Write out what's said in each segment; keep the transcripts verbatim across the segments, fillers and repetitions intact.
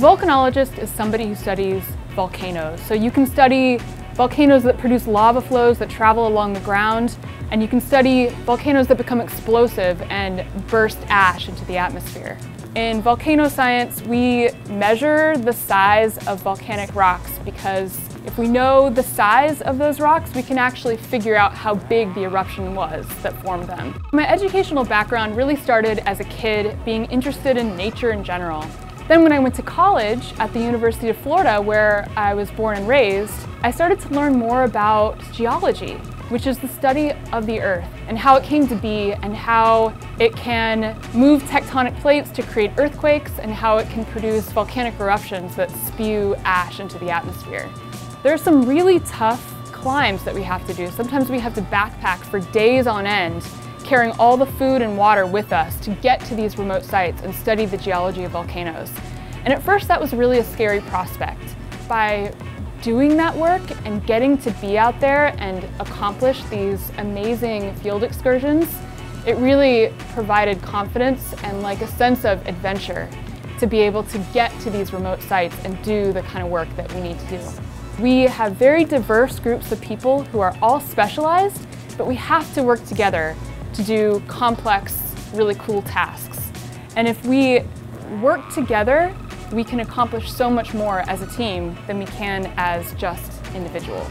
volcanologist is somebody who studies volcanoes. So you can study volcanoes that produce lava flows that travel along the ground, and you can study volcanoes that become explosive and burst ash into the atmosphere. In volcano science, we measure the size of volcanic rocks because if we know the size of those rocks, we can actually figure out how big the eruption was that formed them. My educational background really started as a kid being interested in nature in general. Then when I went to college at the University of Florida, where I was born and raised, I started to learn more about geology, which is the study of the Earth and how it came to be and how it can move tectonic plates to create earthquakes and how it can produce volcanic eruptions that spew ash into the atmosphere. There are some really tough climbs that we have to do. Sometimes we have to backpack for days on end, carrying all the food and water with us to get to these remote sites and study the geology of volcanoes. And at first that was really a scary prospect. By doing that work and getting to be out there and accomplish these amazing field excursions, it really provided confidence and like a sense of adventure to be able to get to these remote sites and do the kind of work that we need to do. We have very diverse groups of people who are all specialized, but we have to work together to do complex, really cool tasks. And if we work together, we can accomplish so much more as a team than we can as just individuals.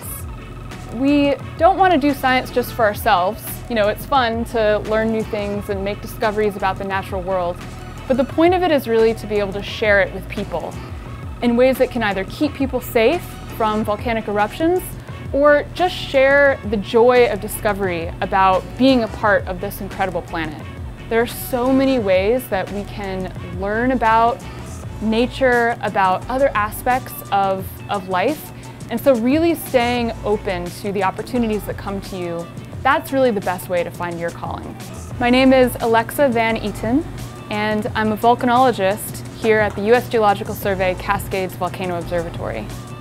We don't want to do science just for ourselves. You know, it's fun to learn new things and make discoveries about the natural world, but the point of it is really to be able to share it with people in ways that can either keep people safe from volcanic eruptions or just share the joy of discovery about being a part of this incredible planet. There are so many ways that we can learn about nature, about other aspects of, of life, and so really staying open to the opportunities that come to you, that's really the best way to find your calling. My name is Alexa Van Eaton, and I'm a volcanologist here at the U S Geological Survey Cascades Volcano Observatory.